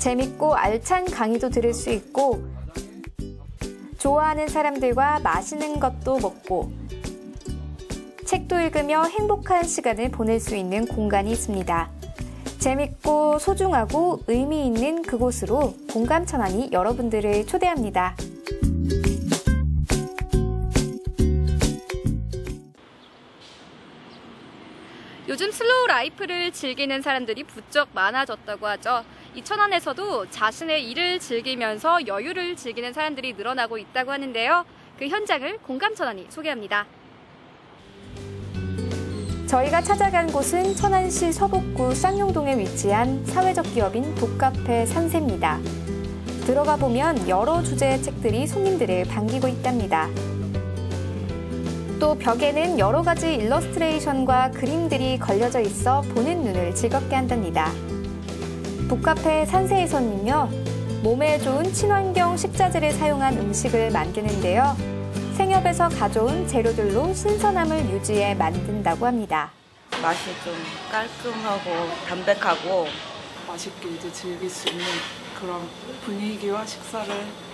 재밌고 알찬 강의도 들을 수 있고 좋아하는 사람들과 맛있는 것도 먹고 책도 읽으며 행복한 시간을 보낼 수 있는 공간이 있습니다. 재밌고 소중하고 의미 있는 그곳으로 공감천안이 여러분들을 초대합니다. 요즘 슬로우 라이프를 즐기는 사람들이 부쩍 많아졌다고 하죠. 이 천안에서도 자신의 일을 즐기면서 여유를 즐기는 사람들이 늘어나고 있다고 하는데요. 그 현장을 공감천안이 소개합니다. 저희가 찾아간 곳은 천안시 서북구 쌍용동에 위치한 사회적 기업인 북카페 산세입니다. 들어가 보면 여러 주제의 책들이 손님들을 반기고 있답니다. 또 벽에는 여러 가지 일러스트레이션과 그림들이 걸려져 있어 보는 눈을 즐겁게 한답니다. 북카페 산세에서는요, 몸에 좋은 친환경 식자재를 사용한 음식을 만드는데요. 생협에서 가져온 재료들로 신선함을 유지해 만든다고 합니다. 맛이 좀 깔끔하고 담백하고 맛있게 이제 즐길 수 있는 그런 분위기와 식사를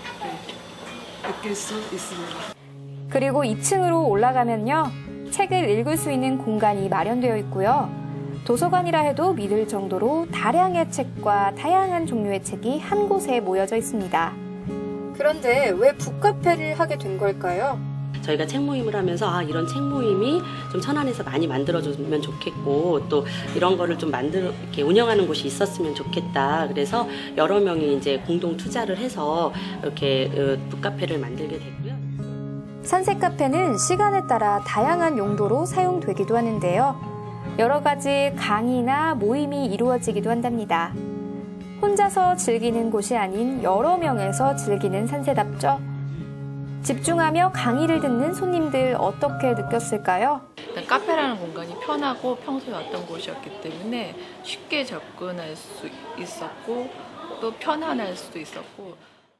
느낄 수 있습니다. 그리고 2층으로 올라가면요, 책을 읽을 수 있는 공간이 마련되어 있고요. 도서관이라 해도 믿을 정도로 다량의 책과 다양한 종류의 책이 한 곳에 모여져 있습니다. 그런데 왜 북카페를 하게 된 걸까요? 저희가 책 모임을 하면서 이런 책 모임이 좀 천안에서 많이 만들어주면 좋겠고 또 이런 거를 좀 이렇게 운영하는 곳이 있었으면 좋겠다. 그래서 여러 명이 이제 공동 투자를 해서 이렇게 북카페를 만들게 됐고요. 산세 카페는 시간에 따라 다양한 용도로 사용되기도 하는데요. 여러 가지 강의나 모임이 이루어지기도 한답니다. 혼자서 즐기는 곳이 아닌 여러 명에서 즐기는 산세답죠. 집중하며 강의를 듣는 손님들 어떻게 느꼈을까요? 카페라는 공간이 편하고 평소에 왔던 곳이었기 때문에 쉽게 접근할 수 있었고 또 편안할 수도 있었고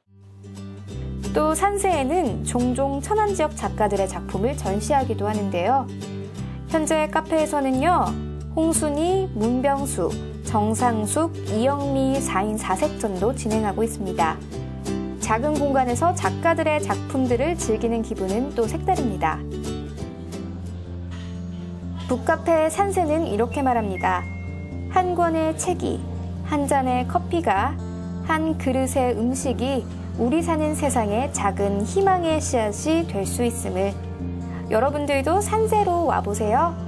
또 산세에는 종종 천안 지역 작가들의 작품을 전시하기도 하는데요. 현재 카페에서는요, 홍순희, 문병수, 정상숙, 이영미 4인 4색전도 진행하고 있습니다. 작은 공간에서 작가들의 작품들을 즐기는 기분은 또 색다릅니다. 북카페 산세는 이렇게 말합니다. 한 권의 책이, 한 잔의 커피가, 한 그릇의 음식이 우리 사는 세상의 작은 희망의 씨앗이 될 수 있음을. 여러분들도 산세로 와보세요.